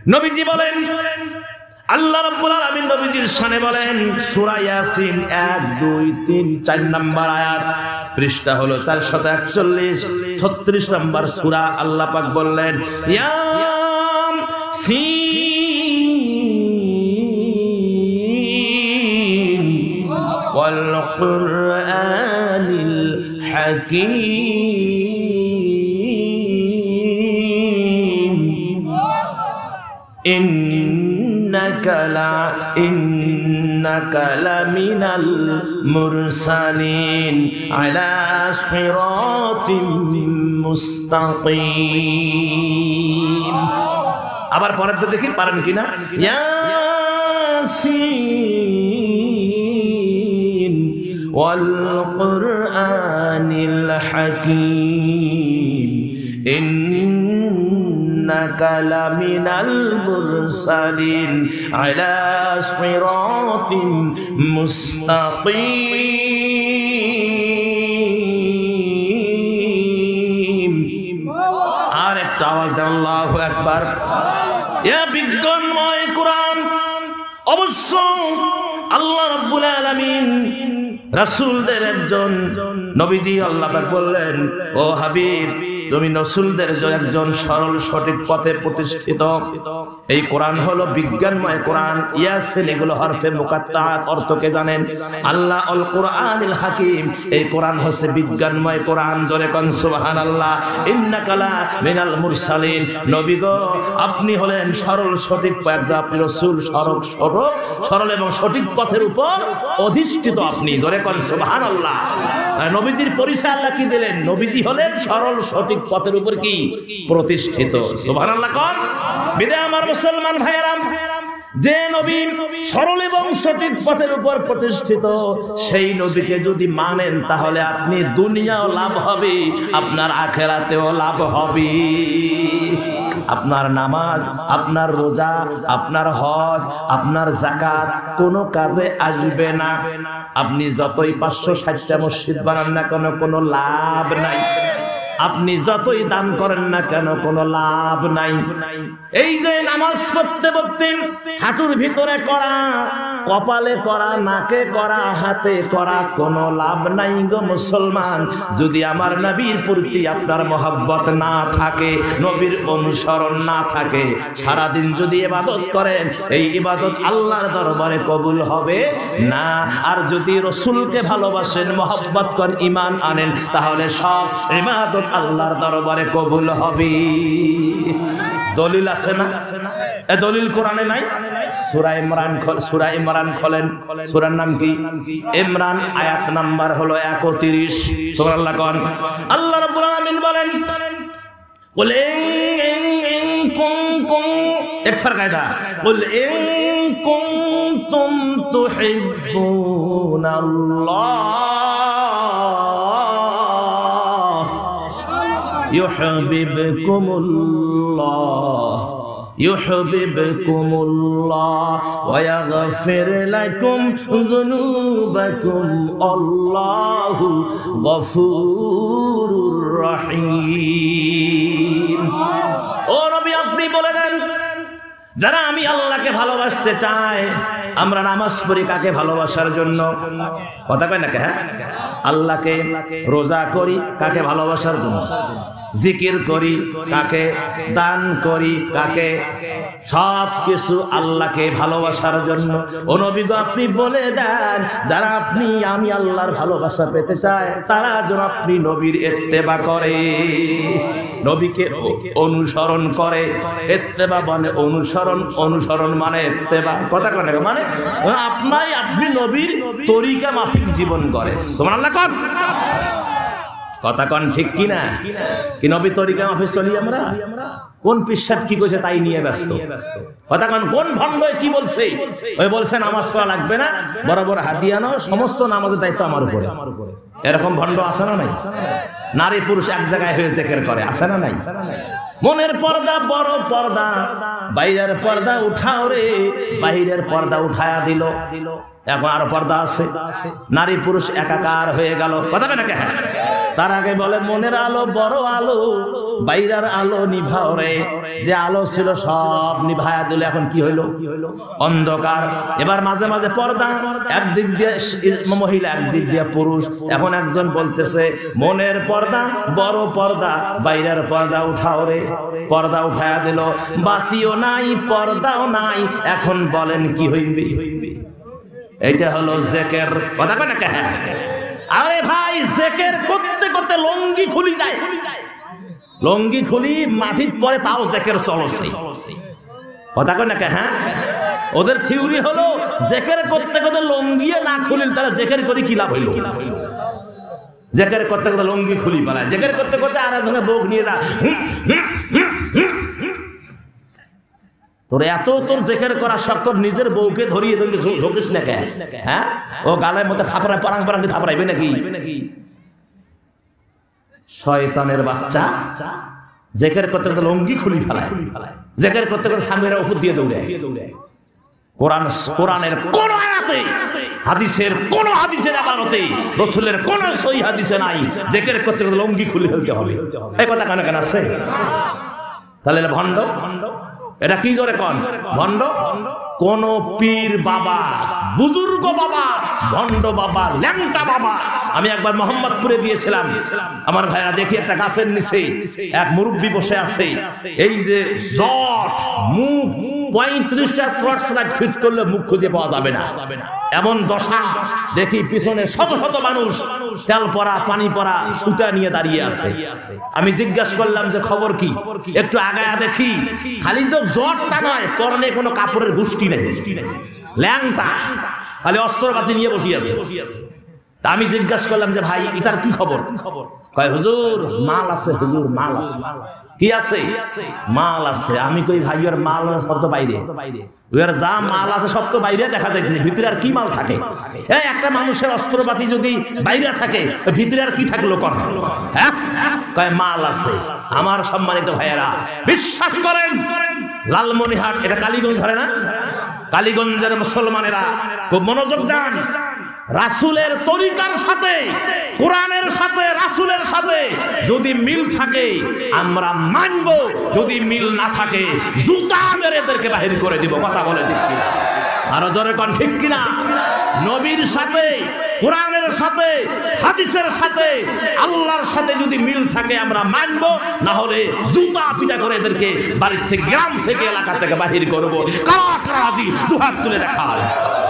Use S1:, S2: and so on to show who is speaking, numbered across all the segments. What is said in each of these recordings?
S1: নবীজি বলেন, আল্লাহ রাব্বুল আলামিন নবীজির শানে বলেন, সূরা ইয়াসিন 1 2 3 4 নম্বর আয়াত, পৃষ্ঠা হলো 441, 36 নম্বর সূরা। আল্লাহ পাক বললেন, ইয়াসিন ওয়াল কুরআনিল হাকীম إنك لمن المرسلين على صراط مستقيم। আবার পরের তো দেখি পারেন কিনা, ইয়াসিন ওয়াল কুরআনিল হাকীম إنك لمن المرسلين على صراط مستقيم। আর একটা আওয়াজ দেন, আল্লাহু আকবার। ইয়া বিজ্ঞানময় কোরআন, অবশ্য আল্লাহ রাব্বুল আলামিন রাসূলদের একজন নবীজি আল্লাহ পাক বললেন, ও হাবিব, তুমি রাসূলদের একজন সরল সঠিক পথে প্রতিষ্ঠিত। এই কোরআন হলো বিজ্ঞানময় কোরআন। ইয়াসিন এগুলো হরফে মুকাত্তাআত, অর্থকে জানেন। আল্লাহ আল কুরআনিল হাকীম, এই কোরআন হচ্ছে বিজ্ঞানময় কোরআন। জোরে কোন সুবহানাল্লাহ। ইন্নাকা লা মিনাল মুরসালিন, নবী গো আপনি হলেন সরল সঠিক পথ, আপনি রাসূল সরল এবং সঠিক পথের উপর অধিষ্ঠিত আপনি। জোরে কোন সুবহানাল্লাহ। নবীজির পরিচয় আল্লাহ কি দিলেন? নবীজি হলেন সরল সঠিক পথের উপর কি প্রতিষ্ঠিত। সুবহানাল্লাহ কোন। বিদায় আমার মুসলমান ভাইয়েরা, যে নবী সরল এবং সঠিক পথের উপর প্রতিষ্ঠিত, সেই নবীকে যদি মানেন তাহলে আপনি দুনিয়াও লাভ হবে, আপনার আখিরাতেও লাভ হবে। আপনার নামাজ, আপনার রোজা, আপনার হজ, আপনার যাকাত কোনো কাজে আসবে না। আপনি যতই 560টা মসজিদ বানান না কেন, কোনো লাভ নাই। আপনি যতই দান করেন না কেন, কোনো লাভ নাই। এই যে নামাজ পড়তে পড়তে হাঁটুর ভিতরে করা, কপালে করা, নাকে করা, হাতে করা, কোনো লাভ নাই গো মুসলমান। যদি আমার নবীর প্রতি আপনার মহব্বত না থাকে, নবীর অনুসরণ না থাকে, সারাদিন যদি ইবাদত করেন, এই ইবাদত আল্লাহর দরবারে কবুল হবে না। আর যদি রাসূলকে ভালোবাসেন, মহব্বত করেন, ঈমান আনেন, তাহলে সব ইবাদত আল্লাহর দরবারে কবুল হবে। দলিল আছে না? এ দলিল কোরআনে নাই? সূরা ইমরান খোলেন। সূরার নাম কি? ইমরান। আয়াত নাম্বার হলো 31। সুবহানাল্লাহ কোন। আল্লাহ রাব্বুল আলামিন বলেন, কুল ইন কুনতুম, এক ফারকায়দা, কুল ইন কুনতুম তুহিব্বুনাল্লাহ ইউহিব্বুকুমুল্লাহ ওয়া ইয়াগফির লাকুম যুনুবাকুম, আল্লাহু গফুরুর রহিম। ও নবী, আপনি বলে দেন, যারা আমি আল্লাহকে ভালোবাসতে চাই, আমরা নামাজ পড়ি কাকে ভালোবাসার জন্য? কথা কয় নাকি? হ্যাঁ, আল্লাহকে। রোজা করি কাকে ভালোবাসার জন্য? জিকির করি কাকে? দান করি কাকে? সব কিছু আল্লাহকে ভালোবাসার জন্য। ও নবী গো, আপনি বলে দেন, যারা আমি আল্লাহর ভালোবাসা পেতে চায়, তারা যেন আপনি নবীর ইত্তেবা করে, নবীকে অনুসরণ করে। ইত্তেবা মানে অনুসরণ মানে ইত্তেবা। কথা কয় না? মানে আপনি নবীর তরিকা মাফিক জীবন করে। সুবহানাল্লাহ কোন। কথা কন ঠিক কিনা? কি নবী তরিকা মাফিক চলি আমরা? কোন পিসাব কি কইছে তাই নিয়ে ব্যস্ত। কথা কন, কোন ভণ্ড কি বলছে? ওই বলছে নামাজ পড়া লাগবে না, বরাবর হাদিয়া নাও, সমস্ত নামাজের দায়িত্ব আমার উপরে। এরকম ভণ্ড আছে না নাই? নারী পুরুষ এক জায়গায় হয়ে জিকির করে, আছে না নাই? মনের পর্দা বড় পর্দা, বাইরের পর্দা উঠাও রে, বাইরের পর্দা উঠায়া দিল। এখন আর পর্দা আছে, নারী পুরুষ একাকার হয়ে গেল। কথা কয় না? তার আগে বলে মনের আলো বড় আলো, বাইরের আলো নিভাও রে, যে আলো ছিল সব নিভায়া দিল, এখন কি হইলো? অন্ধকার। এবার মাঝে মাঝে পর্দা, একদিক দিয়ে মহিলা একদিক দিয়ে পুরুষ। এখন একজন বলতেছে মনের পর্দা বড় পর্দা, বাইরের পর্দা উঠাও রে। পর্দা উঠায়া দিল, বাতিও নাই পর্দাও নাই, এখন বলেন কি হইবে? এইটা হলো জিকির। কথা কয় না কেন? আরে ভাই, জিকির করতে করতে লঙ্গি খুলি যায়, লঙ্গি খুলি মাটির পরে তাও জিকির চলছে। কথা কয় না কেন? হ্যাঁ, ওদের থিওরি হলো জিকির করতে করতে লঙ্গিয়ে না খুলিল তারা জিকির করে কি লাভ হইলো? জিকির করতে করতে লঙ্গি খুলি পালায়, জিকির করতে করতে আর একজনের বউক নিয়ে যা, তোর এত তোর জিকির করা শর্ত, নিজের বউকে ধরিয়ে ধরিয়ে ঝোঁকিস না কে? হ্যাঁ, ও গালের মধ্যে খাপড়ায় পারাং পারাং খাপড়াইবে নাকি? শয়তানের বাচ্চা, জিকির করতে করতে লঙ্গি খুলি ফেলায়, জিকির করতে করতে সামনের উপর দিয়ে দৌড়ায়। কোরআনের কোন আয়াতে, হাদিসের কোন হাদিসের আদালতে, রাসূলের কোন সহিহ হাদিসে নাই জিকির করতে করতে লঙ্গি খুলে ফেলতে হবে। এই কথা কেন কেন আছে? তাহলে ভণ্ড, এটা কি জোরে কন? ভণ্ড। কোন পীর বাবা, বুজুর্গ বাবা, ভণ্ড বাবা, ল্যাংটা বাবা। আমি একবার মোহাম্মদপুরে গিয়েছিলাম, আমার ভাইরা দেখি একটা গাছের নিচে এক মুরব্বী বসে আছে, এই যে জট মুখ 35টা টর্চ লাইট ফিক্স করলে মুখ খুঁজে পাওয়া যাবে না, এমন দশা। দেখি পিছনে শত শত মানুষ তেল পরা পানি পরা সুতা নিয়ে দাঁড়িয়ে আছে। আমি জিজ্ঞাসা করলাম যে খবর কি? একটু আগায়া দেখি খালি তো জটটা নয়, পরনে কোনো কাপড়ের গুষ্টি নেই, ল্যাংটা, খালি অস্ত্রপাতি নিয়ে বসে আছে। তা আমি জিজ্ঞাসা করলাম যে ভাই এটার কি খবর? কয় হুজুর মাল আছে, হুজুর মাল আছে। কি আছে? মাল আছে। আমি কই ভাই ওর মাল সব তো বাইরে, ওর যা মাল আছে সব তো বাইরে দেখা যাইতেছে, ভিতরে আর কি মাল থাকে? এই একটা মানুষের অস্ত্রপাতি যদি বাইরে থাকে, ভিতরে আর কি থাকলো কর? হ্যাঁ, কয় মাল আছে। আমার সম্মানিত ভাইয়েরা, বিশ্বাস করেন লালমনিরহাট, এটা কালীগঞ্জ ধরে না, কালীগঞ্জের মুসলমানেরা খুব মনোযোগ দেন। রাসূলের তরিকার সাথে, কোরআনের সাথে, রাসূলের সাথে যদি মিল থাকে আমরা মানব, যদি মিল না থাকে জুতা মেরে এদেরকে বাহির করে দিব। কথা বলে ঠিক কিনা? আরো জোরে কোন ঠিক কিনা? নবীর সাথে, কোরআনের সাথে, হাদিসের সাথে, আল্লাহর সাথে যদি মিল থাকে আমরা মানব, না হলে জুতা পিটা করে এদেরকে বাড়ির থেকে, গ্রাম থেকে, এলাকা থেকে বাহির করব। কারা কারা রাজি? দুহাত তুলে দেখায়।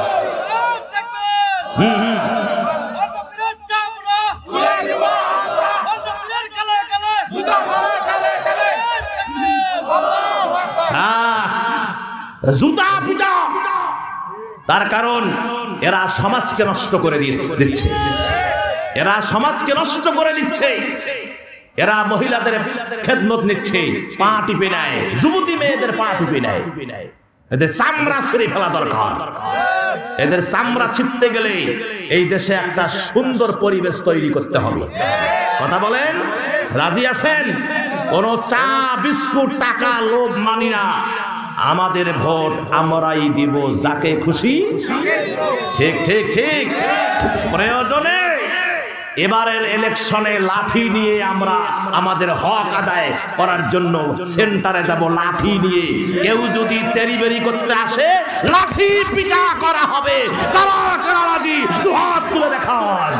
S1: জুতা পিটা। তার কারণ এরা সমাজকে নষ্ট করে দিচ্ছে, এরা সমাজকে নষ্ট করে দিচ্ছে, এরা মহিলাদের খেদমত নিচ্ছে, পা টিপে নেয়, যুবতী মেয়েদের পা টিপে নেয়। এদের চামড়া ছিঁড়ে ফেলা দরকার। এদের চামড়া ছিঁড়তে গেলে এই দেশে একটা সুন্দর পরিবেশ তৈরি করতে হবে। কথা বলেন, রাজি আছেন? কোন চা বিস্কুট টাকা লোভ মানি না। আমাদের ভোট আমরাই দিব যাকে খুশি। ঠিক ঠিক ঠিক। প্রয়োজনে এবারের ইলেকশনে লাঠি নিয়ে আমরা আমাদের হক আদায় করার জন্য সেন্টারে যাব লাঠি নিয়ে। কেউ যদি তেরিবেরি করতে আসে লাঠি পিটা করা হবে। কারা কারা রাজি? দুহাত তুলে দেখান।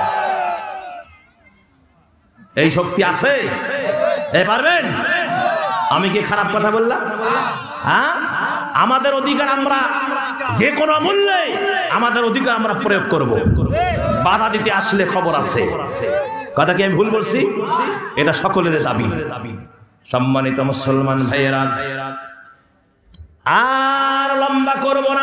S1: এই শক্তি আছে? এ পারবেন? আমি কি খারাপ কথা বললাম? হ্যাঁ, আমাদের অধিকার আমরা যে কোনো মূল্যে আমাদের অধিকার আমরা প্রয়োগ করব। বাধা দিতে আসলে খবর আছে। কথা কি আমি ভুল বলছি? এটা সকলের দাবি। সম্মানিত মুসলমান ভাইয়েরা, আর লম্বা করব না।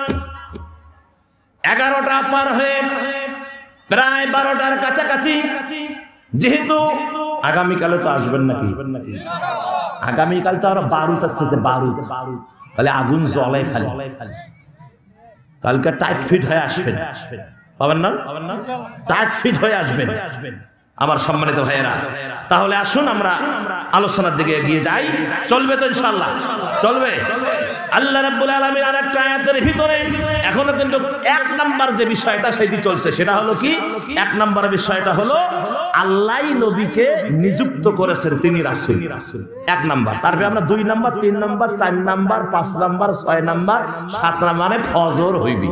S1: 11টা পার হয়ে প্রায় 12টার কাছাকাছি। যেহেতু আগামীকালে তো আসবেন নাকি? আগামীকাল তো আরো বারুদ আসতেছে, বারুদ, তাহলে আগুন জ্বলে খালি। কালকে টাইট ফিট হয়ে আসবেন, পাবেন না? টাইট ফিট হয়ে আসবেন। আমার সম্মানিত ভাইয়েরা, তাহলে আসুন আমরা আলোচনার দিকে এগিয়ে যাই। চলবে তো ইনশাআল্লাহ? চলবে। আল্লাহ রাব্বুল আলামিন আরেকটা আয়াতের ভিতরে এখনো কিন্তু এক নাম্বার যে বিষয়টা সেটি চলছে, সেটা হলো কি? এক নাম্বার বিষয়টা হলো আল্লাহ নবীকে নিযুক্ত করেছেন তিনি রাসূল, এক নাম্বার। তারপরে আমরা 2 number, 3 number, 4 number, 5 number, 6 number, 7 number, মানে ফজর হইবি।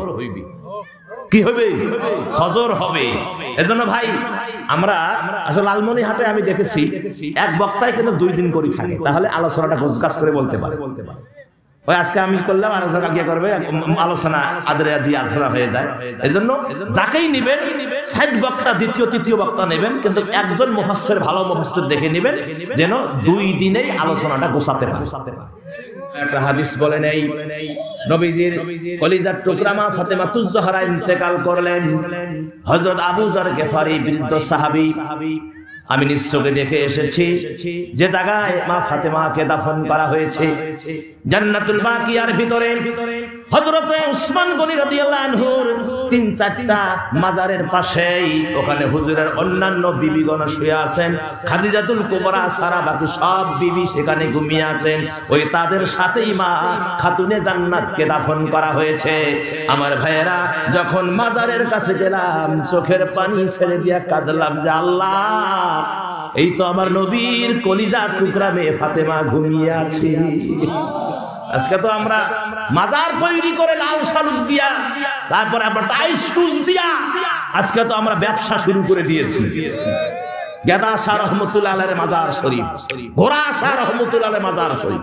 S1: কি হবে? ফজর হবে। এজন্য ভাই আমরা আসলে লালমনিরহাটে আমি দেখেছি এক বক্তায় কিন্তু 2 দিন করে থাকে, তাহলে আলোচনাটা গোছগাছ করে বলতে পারে। ওই আজকে আমি করলাম, আলোচনা কি করবে, আলোচনা আদরে দিয়ে আলোচনা হয়ে যায়। এজন্য যাকেই নেবেন সাইড বক্তা, দ্বিতীয় তৃতীয় বক্তা নেবেন, কিন্তু একজন মুফাসসির, ভালো মুফাসসির দেখে নেবেন, যেন 2 দিনেই আলোচনাটা গোছাতে পারে। একটা হাদিস বলেন, এই নবীজির কলিজার টুকরা মা ফাতেমাতুজ জোহরা ইন্তেকাল করলেন। হযরত আবু যর গিফারি বৃদ্ধ সাহাবী, আমি নিজ চোখে দেখে এসেছি যে জায়গায় মা ফাতেমাকে দাফন করা হয়েছে জান্নাতুল বাকিয়ার ভিতরে হযরতে উসমান গনি রাদিয়াল্লাহু আনহুর 3-4টা মাজারের পাশেই ওখানে হুজুরের অন্যান্য বিবিগণ শুয়ে আছেন। খাদিজাতুল কুবরা সারা বাকি সব বিবি সেখানে ঘুমিয়ে আছেন। ওই তাদের সাথেই মা খাতুনে জান্নাতকে দাফন করা হয়েছে। আমার ভাইয়েরা, যখন মাজারের কাছে গেলাম চোখের পানি ছেড়ে দিয়া কাঁদলাম যে আল্লাহ, এই তো আমার নবীর কলিজার টুকরা মেয়ে ফাতেমা ঘুমিয়ে আছে। আজকে তো আমরা মাজার তৈরি করে লাল শালুক দিয়া, তারপরে আমরা টাইস টুস দিয়া আজকে তো আমরা ব্যবসা শুরু করে দিয়েছি। গেদা শাহ রহমতুল্লাহ আলাইহির মাজার শরীফ, ঘোড়া শাহ রহমতুল্লাহ আলাইহির মাজার শরীফ,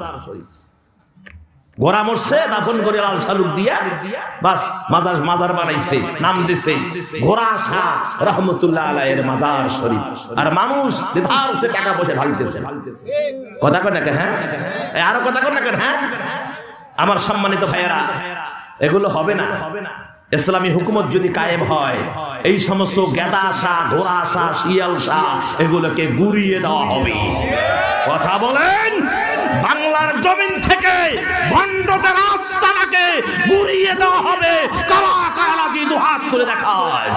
S1: ঘোড়া মরছে দাফন করে লাল শালুক দিয়া বাস মাজার বানাইছে, নাম দিছে ঘোড়া শাহ রহমতুল্লাহ আলাইহির মাজার শরীফ। আর মানুষ ধার সে টাকা পয়সা ঢালতেছে। কথা কয় না কেন? হ্যাঁ, আরো কথা কয় না কেন? হ্যাঁ, আমার সম্মানিত ভাইয়েরা, এগুলো হবে না। ইসলামী হুকুমত যদি কায়েম হয়, এই সমস্ত গেদা শাহ, ঘোড়া শাহ, শিয়াল শাহ এগুলোকে গুড়িয়ে দেওয়া হবে। কথা বলেন, বাংলার জমিন থেকে ভণ্ডদের আস্তানাকে গুড়িয়ে দেওয়া হবে। কারা কারা লাগি দুহাত তুলে দেখায়।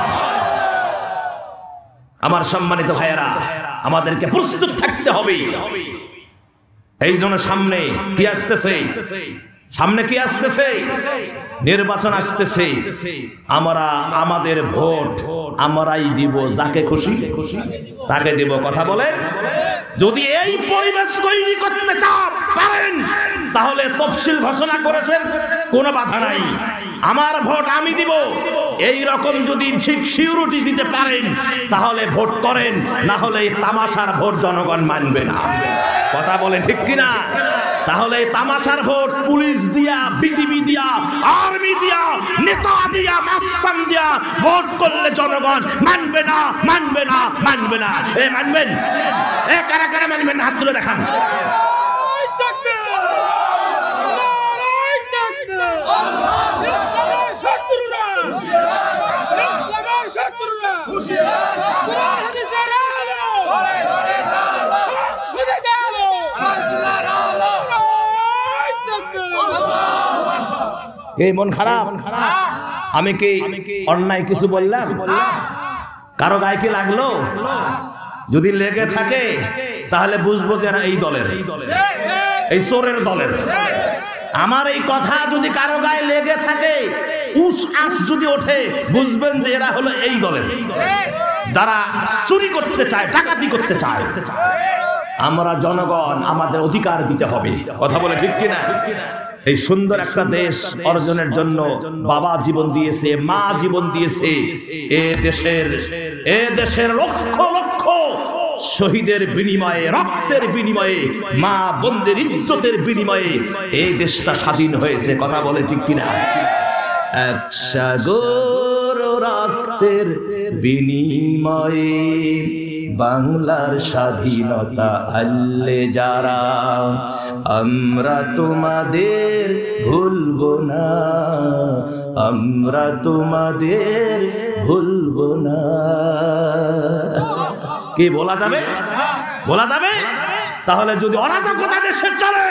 S1: আমার সম্মানিত ভাইয়েরা, আমাদেরকে প্রস্তুত থাকতে হবে। এই জন্য সামনে কি আসতেছে? সামনে কি আসতেছে? নির্বাচন আসতেছে। আমরা আমাদের ভোট আমরাই দিব, যাকে খুশি তাকে দিব। কথা বলেন, যদি এই পরিবেশ তৈরি করতে পারেন তাহলে তফসিল ঘোষণা করেছেন, কোনো বাধা নাই, আমার ভোট আমি দিব, এই রকম যদি ঠিক সিউরিটি দিতে পারেন তাহলে ভোট করেন, না হলে তামাশার ভোট জনগণ মানবে না। কথা বলেন ঠিক কিনা? তাহলে তামাশার ভোট পুলিশ দিয়া, বিজিবি দিয়া, আর্মি দিয়া, নেতা দিয়া, মাস্তান দিয়া ভোট করলে জনগণ মানবে না, মানবে না, মানবে না। এ মানবেন? এ কারা কারা মানবেন? হাত তুলে দেখান। এই মন খারাপ? আমি কি অন্যায় কিছু বললাম? কারো গায়ে কি লাগলো? যদি লেগে থাকে তাহলে বুঝবো যে না এই দলের, এই চোরের দলের। আমার এই কথা যদি কারো গায়ে লেগে থাকে, উস আস যদি ওঠে, বুঝবেন যে এরা হলো এই দলের, যারা চুরি করতে চায়, ডাকাতি করতে চায়। আমরা জনগণ, আমাদের অধিকার দিতে হবে। কথা বলে ঠিক কিনা? এই সুন্দর একটা দেশ অর্জনের জন্য বাবা জীবন দিয়েছে, মা জীবন দিয়েছে। এ দেশের লক্ষ লক্ষ শহীদের বিনিময়ে, রক্তের বিনিময়ে, মা বোনদের ইজ্জতের বিনিময়ে এই দেশটা স্বাধীন হয়েছে। কথা বলে ঠিক কিনা? এক সাগর রক্তের বিনিময়ে বাংলার স্বাধীনতা আনলে যারা, আমরা তোমাদের ভুলবো না, আমরা তোমাদের ভুলবো না। কি বলা যাবে? বলা যাবে? তাহলে যদি অরাজকতা দেশে চলে,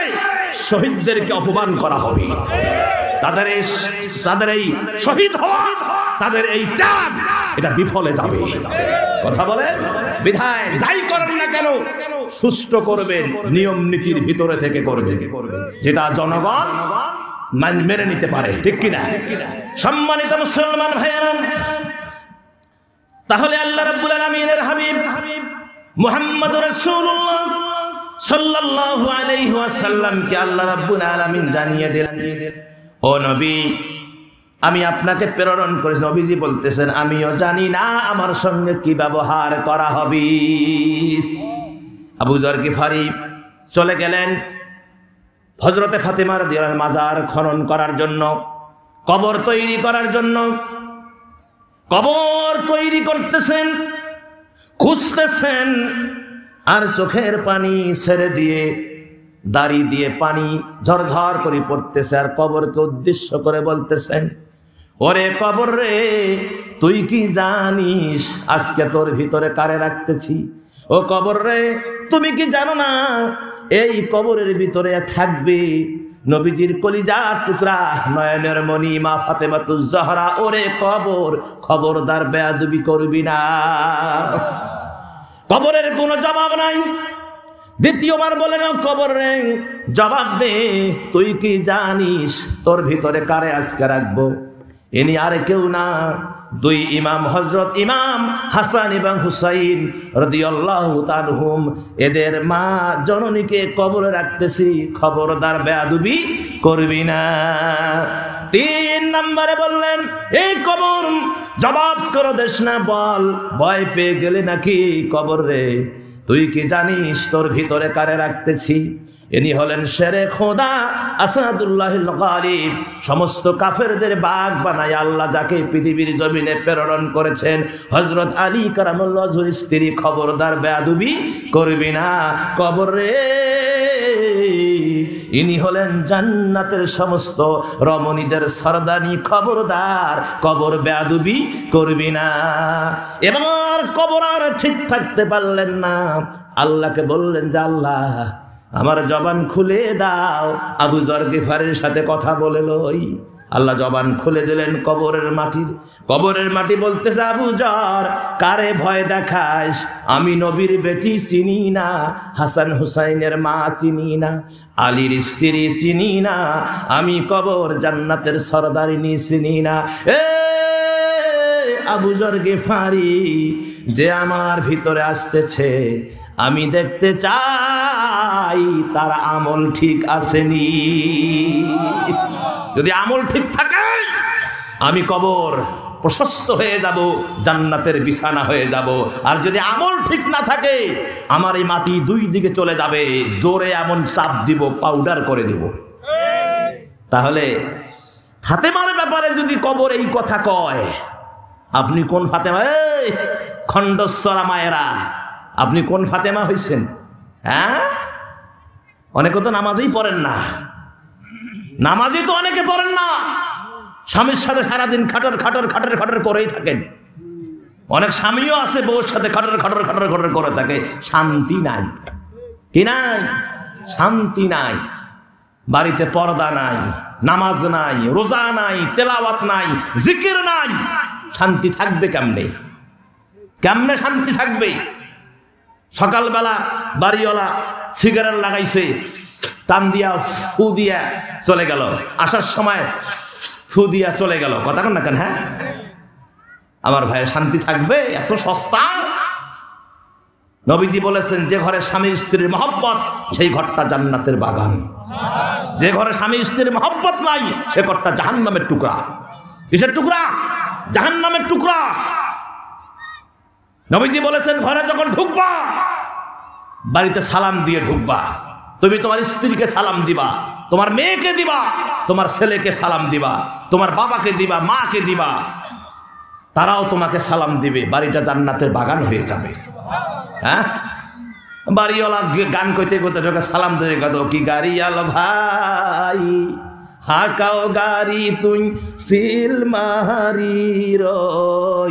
S1: শহীদদেরকে অপমান করা হবে। তাদের এই শহীদ হওয়া তাদের এই ত্যাগ এটা বিফলে যাবে। কথা বলে বিধায় যাই করেন না কেন সুষ্ঠু করবেন, নিয়ম নীতির ভিতরে থেকে করবেন, যেটা জনগণ মেনে নিতে পারে, ঠিক কিনা? সম্মানিত মুসলমান ভাইয়েরা, তাহলে আল্লাহ রাব্বুল আলামিনের হাবিব মুহাম্মদুর রাসূলুল্লাহ সাল্লাল্লাহু আলাইহি ওয়াসাল্লামকে আল্লাহ রাব্বুল আলামিন জানিয়ে দিলেন, ও নবী, আমি আপনাকে প্রেরণ করেছি। নবীজি বলতেছেন, আমিও জানি না আমার সঙ্গে কি ব্যবহার করা হবে। আবু যর গিফারি চলে গেলেন হযরতে ফাতেমা রাদিয়াল্লাহু আনহার মাজার খনন করার জন্য, কবর তৈরি করার জন্য। কবর তৈরি করতেছেন, খুঁজতেছেন, আর চোখের পানি ছেড়ে দিয়ে দাড়ি দিয়ে পানি ঝরঝর করে পড়তেছে, আর কবরকে উদ্দেশ্য করে বলতেছেন, ওরে কবর রে, তুই কি জানিস আজকে তোর ভিতরে কারে রাখতেছি? ও কবর রে, তুমি কি জানো না এই কবরের ভিতরে থাকবে নবীজির কলিজার টুকরা, নয়নের মণি মা ফাতেমাতুজ জাহরা। ওরে কবর, খবরদার বেয়াদবি করবি না। কবরের কোনো জবাব নাই। দ্বিতীয়বার বলেন, কবর রে, জবাব দে, তুই কি জানিস তোর ভিতরে কারে আজকে রাখবো? ইনি আর কেউ না, দুই ইমাম, হযরত ইমাম হাসান এবং হুসাইন রাদিয়াল্লাহু তাআলা আনহুম। এদের মা জননীকে কবরে রাখতেছি, খবরদার বেয়াদবি করবি না। 3 নম্বরে বললেন, এই কবর, জবাব করো দেশ না, বল, ভয় পেয়ে গেলে নাকি? কবর রে, তুই কি জানিস তোর ভিতরে কারে রাখতেছি? ইনি হলেন শেরে খোদা আসাদুল্লাহিল গালিব। সমস্ত কাফেরদের বাঘ বানায় আল্লাহ যাকে পৃথিবীর জমিনে প্রেরণ করেছেন, হযরত আলী কারামাল্লাহু ওয়াজহুর স্ত্রী। খবরদার বেয়াদবি করবি না। কবর রে, ইনি হলেন জান্নাতের সমস্ত রমণীদের সরদানি। খবরদার, কবর বেয়াদবি করবি না। এবার কবর আর ঠিক থাকতে পারলেন না, আল্লাহকে বললেন যে আল্লাহ, আমার জবান খুলে দাও, আবু যর গিফারির সাথে কথা বলে লই। আল্লাহ জবান খুলে দিলেন কবরের মাটির। কবরের মাটি বলতেছে, আবু যর, কারে ভয় দেখাস? আমি নবীর বেটি চিনি না, হাসান হুসাইনের মা চিনি না, আলীর স্ত্রী চিনি না, আমি কবর জান্নাতের সরদারিনী চিনি না। এ আবু যর গিফারি, যে আমার ভিতরে আসতেছে, আমি দেখতে চাই তার আমল ঠিক আসেনি। যদি আমল ঠিক থাকে, আমি কবর প্রশস্ত হয়ে যাব, জান্নাতের বিছানা হয়ে যাব। আর যদি আমল ঠিক না থাকে, আমার এই মাটি 2 দিকে চলে যাবে, জোরে এমন চাপ দিব, পাউডার করে দেব। তাহলে ফাতেমার ব্যাপারে যদি কবর এই কথা কয়, আপনি কোন ফাতেমা? এই খণ্ডস্বরা মায়েরা, আপনি কোন ফাতেমা হইছেন? হ্যাঁ, অনেকে তো নামাজই পড়েন না। নামাজই তো অনেকে পড়েন না, স্বামীর সাথে সারাদিন খাটর খাটর খাটর খাটর করেই থাকেন। অনেক স্বামীও আছে বউর সাথে খাটর খাটর খাটর খাটর করে থাকে, শান্তি নাই। কি নাই? শান্তি নাই। বাড়িতে পর্দা নাই, নামাজ নাই, রোজা নাই, তেলাওয়াত নাই, জিকির নাই, শান্তি থাকবে কেমনে? কেমনে শান্তি থাকবে? সকালবেলা বাড়িওয়ালা সিগারেট লাগাইছে, টান দিয়া ফু দিয়া চলে গেল, আসার সময় ফু দিয়া চলে গেল। কথা কন না কেন? হ্যাঁ, আমার ভাইয়ের শান্তি থাকবে? এত সস্তা? নবীজি বলেছেন, যে ঘরে স্বামী স্ত্রীর মহব্বত, সেই ঘরটা জান্নাতের বাগান। যে ঘরে স্বামী স্ত্রীর মহব্বত নাই, সে ঘরটা জাহান্নামের টুকরা। কিসের টুকরা? জাহান্নামের টুকরা। নবীজি বলেছেন, ঘরে যখন ঢুকবা, বাড়িতে সালাম দিয়ে ঢুকবা। তুমি তোমার স্ত্রীকে সালাম দিবা, তোমার মেয়েকে দিবা, তোমার ছেলেকে সালাম দিবা, তোমার বাবাকে দিবা, মাকে দিবা, তারাও তোমাকে সালাম দিবে। বাড়িটা জান্নাতের বাগান হয়ে যাবে। হ্যাঁ, বাড়িওয়ালা গান কইতে কইতে ঢোকে, সালাম দিয়ে কত, কি গাড়ি আলো ভাই, হাকাও গাড়ি তুই সিল মাহারি রই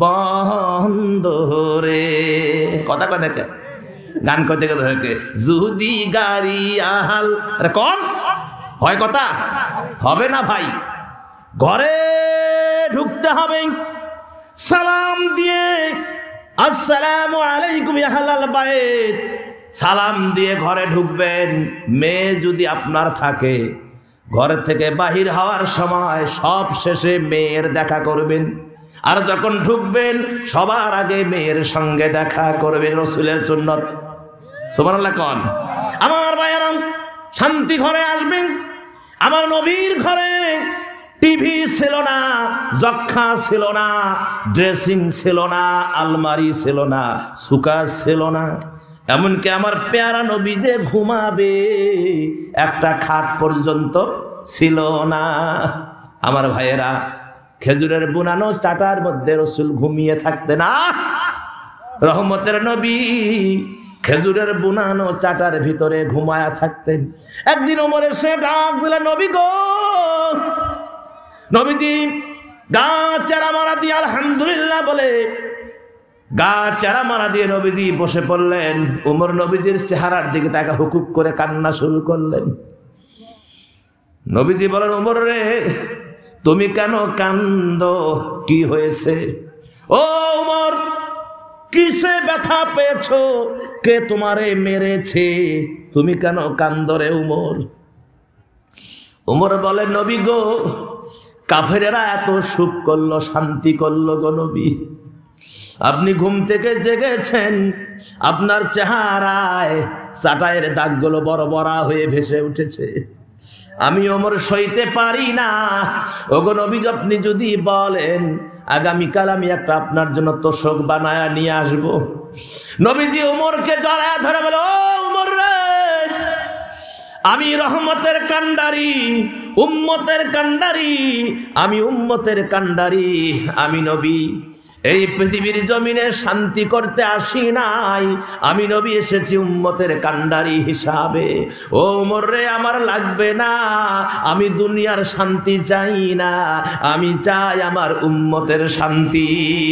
S1: বন্দরে। কথা কয় না? গান করতে করতে যদি গাড়ি আহাল, আরে কোন হয় কথা হবে না ভাই। ঘরে ঢুকতে হবে, সালাম দিয়ে আসসালামু আলাইকুম ইয়া আহলাল বাইত সালাম দিয়ে ঘরে ঢুকবেন। মেয়ে যদি আপনার থাকে, ঘর থেকে বাহির হওয়ার সময় সব শেষে মেয়ের দেখা করবেন, আর যখন ঢুকবেন সবার আগে মেয়ের সঙ্গে দেখা করবেন। রাসূলের সুন্নাত, সুবহানাল্লাহ কোন। আমার ভাইয়েরা, শান্তি ঘরে আসবেন। আমার নবীর ঘরে টিভি ছিল না, যক্ষা ছিল না, ড্রেসিং ছিল না, আলমারি ছিল না, সুকাস ছিল না, এমনকি আমার পেয়ারা নবী যে ঘুমাবে একটা খাট পর্যন্ত ছিল না। আমার ভাইয়েরা, খেজুরের বুনানো চাটার মধ্যে রাসূল ঘুমিয়ে থাকতেন না। রহমতের নবী খেজুরের বুনানো চাটার ভিতরে ঘুমায়া থাকতেন। একদিন ওমর এসে ডাক দিলেন, নবী গো। নবীজি গা চারা মারা দিয়ে আলহামদুলিল্লাহ বলে গা চারা মারা দিয়ে নবীজি বসে পড়লেন। ওমর নবীজির চেহারার দিকে তাকে হুকুক করে কান্না শুরু করলেন। নবীজি বলেন, ওমর রে, তুমি কেন কান্দো? কি হয়েছে? ও ওমর, কিসে ব্যথা পেয়েছো? কে তোমারে মেরেছে? তুমি কেন কান্দো রে ওমর? ওমর বলে, নবী গো, কাফেরেরা এত সুখ করলো, শান্তি করলো গো নবী। আপনি ঘুম থেকে জেগেছেন, আপনার চেহারায় চাটাইয়ের দাগগুলো বড় বড় হয়ে ভেসে উঠেছে। আমি ওমর সইতে পারি না। ওগো নবী, আপনি যদি বলেন আগামীকাল আমি একটা আপনার জন্য তোষক বানায়া নিয়ে আসবো। নবীজি ওমরকে জড়ায় ধরে বলে, ও ওমর রে, আমি রহমতের কান্ডারি, উম্মতের কান্ডারি, আমি উম্মতের কান্ডারি, আমি নবী এই পৃথিবীর জমিনে শান্তি করতে আসি নাই, আমি নবী এসেছি উম্মতের কান্ডারি হিসাবে। ও ওমর রে, আমার লাগবে না, আমি দুনিয়ার শান্তি চাই না, আমি চাই আমার উম্মতের শান্তি।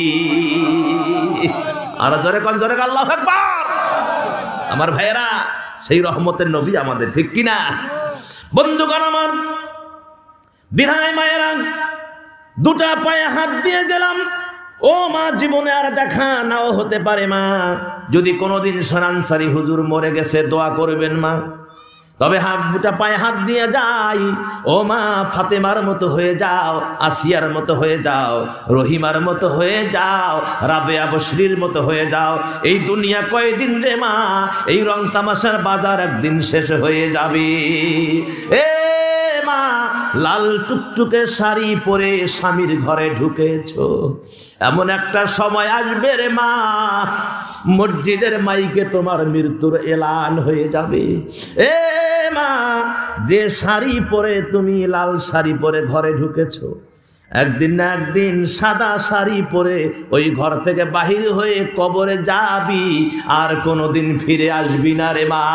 S1: আর জোরে কোন, জোরে আল্লাহু আকবার। আমার ভাইয়েরা, সেই রহমতের নবী আমাদের, ঠিক কিনা? বন্ধুগণ আমার, বিহাই মায়েরা, দুটা পায়ে হাত দিয়ে গেলাম। ও মা, জীবনে আর দেখা নাও হতে পারে মা, যদি কোনোদিন সরানসারি হুজুর মরে গেছে দোয়া করবেন মা। তবে দুটা পায়ে হাত দিয়ে যাই, ও মা, ফাতেমার মতো হয়ে যাও, আসিয়ার মতো হয়ে যাও, রহিমার মতো হয়ে যাও, রাবেয়া বশরির মতো হয়ে যাও। এই দুনিয়া কয়দিন রে মা, এই রং তামাশার বাজার একদিন শেষ হয়ে যাবে। এ মা, লাল টুকটুকে শাড়ি পরে স্বামীর ঘরে ঢুকেছো, এমন একটা সময় আসবে রে মা, মসজিদের মাইকে তোমার মৃত্যুর এলান হয়ে যাবে। এ মা, যে শাড়ি পরে তুমি লাল শাড়ি পরে ঘরে ঢুকেছো, একদিন না একদিন সাদা শাড়ি পরে ওই ঘর থেকে বাহির হয়ে কবরে যাবি, আর কোনোদিন ফিরে আসবি না রে মা।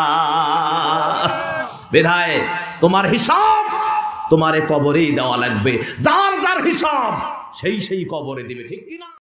S1: বিধায় তোমার হিসাব তোমারে কবরেই দেওয়া লাগবে। যার যার হিসাব সেই কবরে দিবে, ঠিক কিনা?